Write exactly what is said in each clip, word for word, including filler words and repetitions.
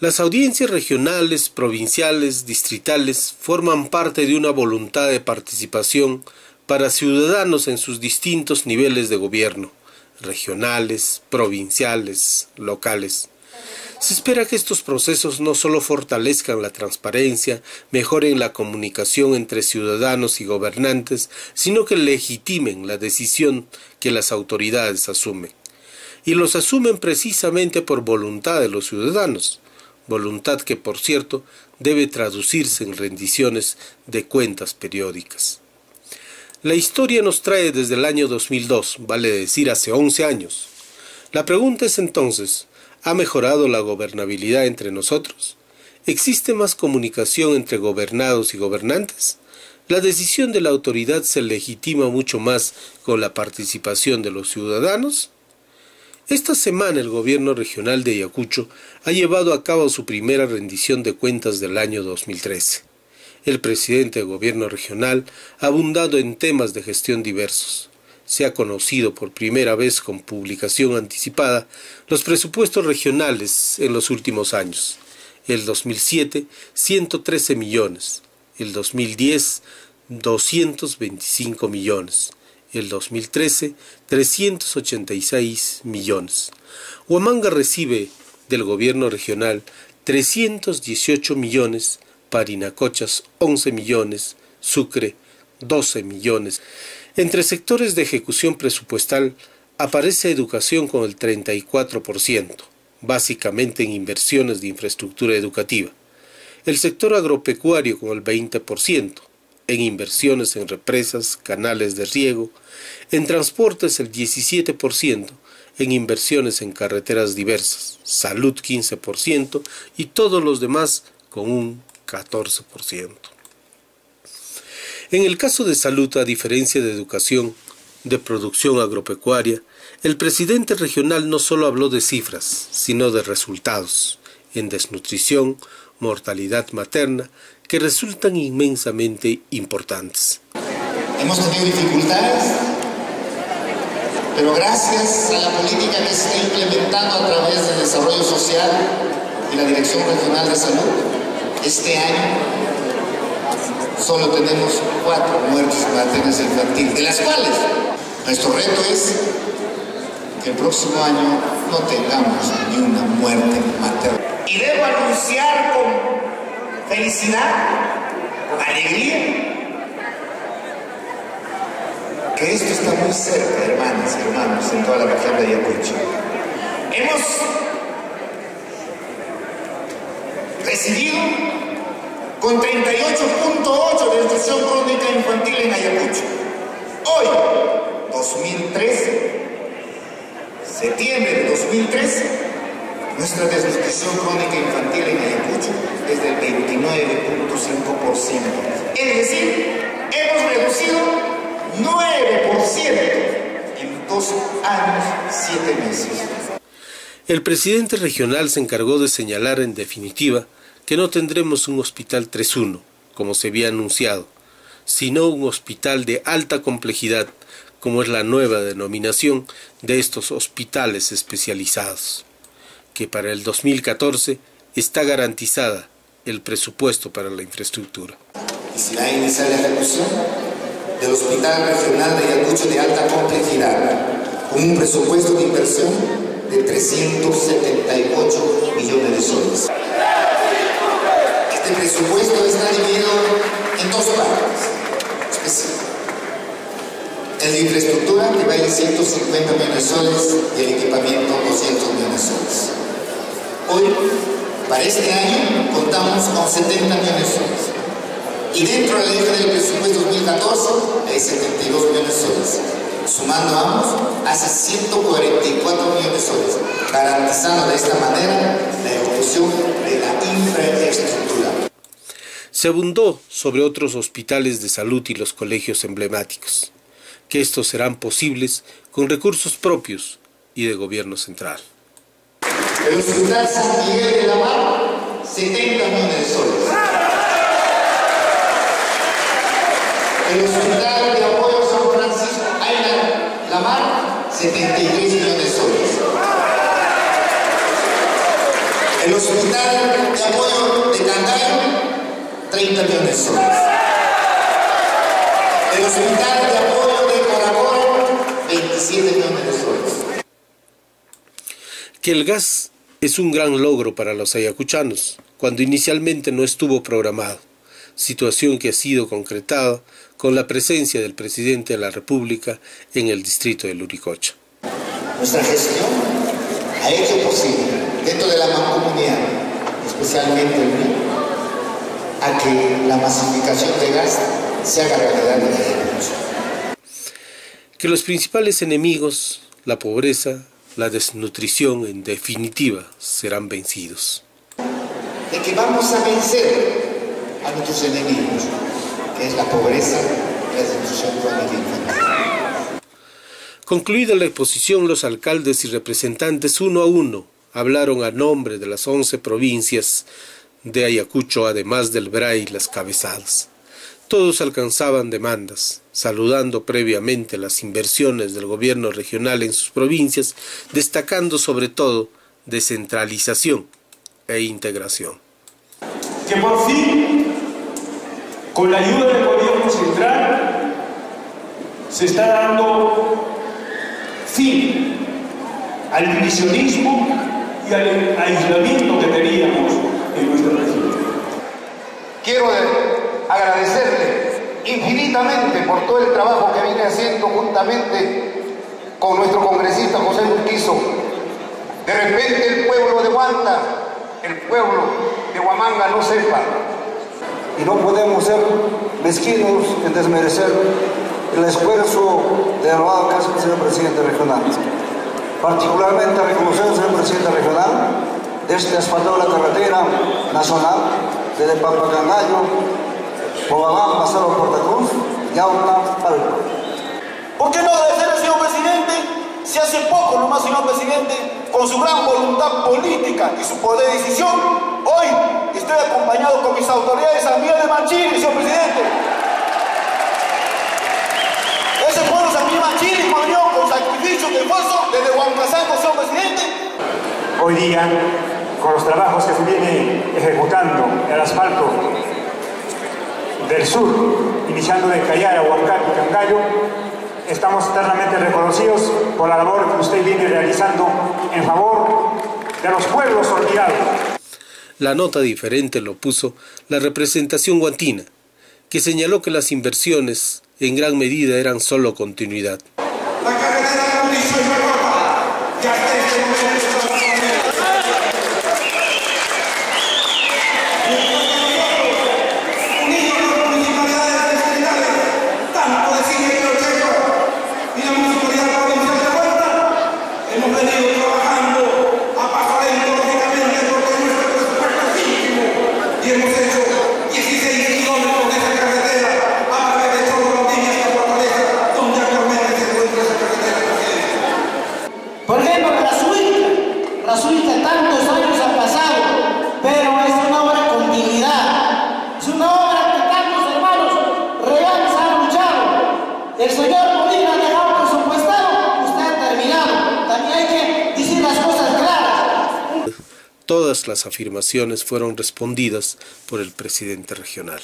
Las audiencias regionales, provinciales, distritales forman parte de una voluntad de participación para ciudadanos en sus distintos niveles de gobierno, regionales, provinciales, locales. Se espera que estos procesos no solo fortalezcan la transparencia, mejoren la comunicación entre ciudadanos y gobernantes, sino que legitimen la decisión que las autoridades asumen. Y los asumen precisamente por voluntad de los ciudadanos, voluntad que, por cierto, debe traducirse en rendiciones de cuentas periódicas. La historia nos trae desde el año dos mil dos, vale decir hace once años. La pregunta es entonces, ¿ha mejorado la gobernabilidad entre nosotros? ¿Existe más comunicación entre gobernados y gobernantes? ¿La decisión de la autoridad se legitima mucho más con la participación de los ciudadanos? Esta semana el gobierno regional de Ayacucho ha llevado a cabo su primera rendición de cuentas del año dos mil trece. El presidente del gobierno regional ha abundado en temas de gestión diversos. Se ha conocido por primera vez con publicación anticipada los presupuestos regionales en los últimos años. El dos mil siete, ciento trece millones. El dos mil diez, doscientos veinticinco millones. El dos mil trece, trescientos ochenta y seis millones. Huamanga recibe del gobierno regional trescientos dieciocho millones, Parinacochas once millones, Sucre doce millones. Entre sectores de ejecución presupuestal aparece educación con el treinta y cuatro por ciento, básicamente en inversiones de infraestructura educativa. El sector agropecuario con el veinte por ciento, en inversiones en represas, canales de riego, en transportes el diecisiete por ciento, en inversiones en carreteras diversas, salud quince por ciento y todos los demás con un catorce por ciento. En el caso de salud, a diferencia de educación, de producción agropecuaria, el presidente regional no solo habló de cifras, sino de resultados, en desnutrición, mortalidad materna, que resultan inmensamente importantes. Hemos tenido dificultades, pero gracias a la política que se está implementando a través del desarrollo social y la Dirección Regional de Salud, este año solo tenemos cuatro muertes maternas e infantiles, de las cuales nuestro reto es que el próximo año no tengamos ni una muerte materna. Y debo anunciar con felicidad, con alegría, que esto está muy cerca, hermanas y hermanos, en toda la región de Ayacucho. Hemos recibido con treinta y ocho punto ocho de nutrición crónica infantil en Ayacucho. Hoy, dos mil trece, septiembre de dos mil trece, nuestra desnutrición crónica infantil en Ayacucho es del veintinueve punto cinco por ciento. Es decir, hemos reducido nueve por ciento en dos años, siete meses. El presidente regional se encargó de señalar en definitiva que no tendremos un hospital tres uno, como se había anunciado, sino un hospital de alta complejidad, como es la nueva denominación de estos hospitales especializados, que para el dos mil catorce está garantizada el presupuesto para la infraestructura. Y se va a iniciar la ejecución del Hospital Regional de Ayacucho de alta complejidad, con un presupuesto de inversión de trescientos setenta y ocho millones de soles. Este presupuesto está dividido en dos partes específicas. El de infraestructura, que vale ciento cincuenta millones de soles, y el equipamiento doscientos millones de soles. Hoy, para este año, contamos con setenta millones de soles. Y dentro de la eje del presupuesto dos mil catorce hay setenta y dos millones de soles. Sumando ambos, hace ciento cuarenta y cuatro millones de soles, garantizando de esta manera la ejecución de la infraestructura. Se abundó sobre otros hospitales de salud y los colegios emblemáticos, que estos serán posibles con recursos propios y de gobierno central. El Hospital San Miguel de la Mar, setenta millones de soles. El Hospital de Apoyo San Francisco, Ayla, La Mar, setenta y tres millones de soles. El hospital de apoyo de Cangallo, treinta millones de soles. El hospital de apoyo de Coracoro, veintisiete millones de soles. Que el gas es un gran logro para los ayacuchanos, cuando inicialmente no estuvo programado, situación que ha sido concretada con la presencia del presidente de la República en el distrito de Luricocha. Nuestra gestión ha hecho posible, dentro de la mancomunidad, especialmente el mío, a que la masificación de gas se haga realidad en Ayacucho. Que los principales enemigos, la pobreza, la desnutrición, en definitiva, serán vencidos. De que vamos a vencer a nuestros enemigos, que es la pobreza y la desnutrición crónica infantil. Concluida la exposición, los alcaldes y representantes uno a uno hablaron a nombre de las once provincias de Ayacucho, además del B R A y las cabezadas. Todos alcanzaban demandas, saludando previamente las inversiones del gobierno regional en sus provincias, destacando sobre todo descentralización e integración. Que por fin, con la ayuda del gobierno central, se está dando fin al divisionismo y al aislamiento que teníamos en nuestra región. Quiero agradecerle infinitamente por todo el trabajo que viene haciendo juntamente con nuestro congresista José Urquizo. De repente el pueblo de Huanta, el pueblo de Huamanga no sepa. Y no podemos ser mezquinos en desmerecer el esfuerzo de elevado caso del señor presidente regional. Particularmente reconocer al señor presidente regional desde asfaltado la carretera nacional desde Pampacangallo, Pobamán, pasado por Portacruz, Yautla, Palpa. ¿Por qué no agradecer al señor presidente? Si hace poco nomás, señor presidente, con su gran voluntad política y su poder de decisión, hoy estoy acompañado con mis autoridades San Miguel de Manchini, señor presidente. Ese pueblo San Miguel de Manchini volvió con sacrificio y esfuerzo desde Huancasango, señor presidente. Hoy día, con los trabajos que se vienen ejecutando el asfalto del sur, iniciando de Cayara, Huancayo y Cangallo, estamos eternamente reconocidos por la labor que usted viene realizando en favor de los pueblos olvidados. La nota diferente lo puso la representación guantina, que señaló que las inversiones en gran medida eran solo continuidad. La carretera de Mauricio y Barroca, ya hasta este momento está unidos con las municipalidades distritales, tanto de Sigue y Ocheco y la municipalidad provincial de Huanta, hemos venido trabajando a paso lento, lógicamente, porque nuestro presupuesto es ínfimo, y hemos hecho dieciséis kilómetros de esa carretera a través de Chorrondín hasta Fortaleza, donde actualmente se encuentra esa carretera. Por ejemplo, Rasuita, Rasuita tantos años ha pasado, pero es una obra con dignidad, es una obra que tantos hermanos reales han luchado. El señor Molina ha dejado presupuestado, usted ha terminado. También hay que decir las cosas claras. Todas las afirmaciones fueron respondidas por el presidente regional.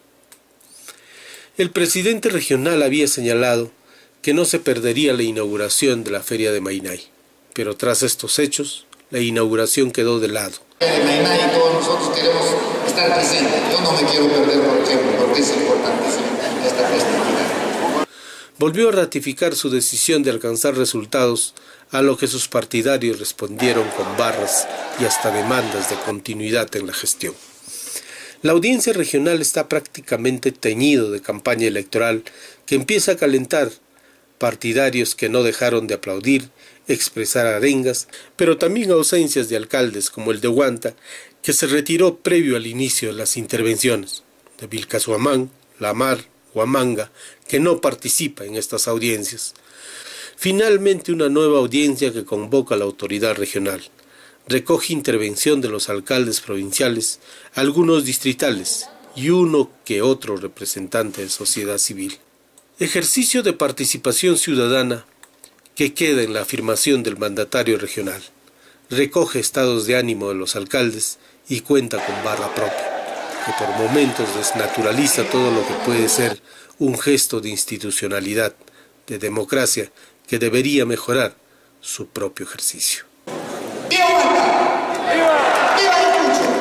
El presidente regional había señalado que no se perdería la inauguración de la Feria de Mainay, pero tras estos hechos, la inauguración quedó de lado. De Mainay y todos nosotros queremos estar presentes. Yo no me quiero perder, por ejemplo, porque es importantísimo esta festividad. Volvió a ratificar su decisión de alcanzar resultados, a lo que sus partidarios respondieron con barras y hasta demandas de continuidad en la gestión. La audiencia regional está prácticamente teñido de campaña electoral que empieza a calentar, partidarios que no dejaron de aplaudir, expresar arengas, pero también ausencias de alcaldes como el de Huanta, que se retiró previo al inicio de las intervenciones, de Vilcashuamán, Lamar, Huamanga, que no participa en estas audiencias. Finalmente, una nueva audiencia que convoca a la autoridad regional. Recoge intervención de los alcaldes provinciales, algunos distritales y uno que otro representante de sociedad civil. Ejercicio de participación ciudadana que queda en la afirmación del mandatario regional. recoge estados de ánimo de los alcaldes y cuenta con barra propia, que por momentos desnaturaliza todo lo que puede ser un gesto de institucionalidad, de democracia, que debería mejorar su propio ejercicio. ¡Viva Huanca! ¡Viva! ¡Viva Ayacucho!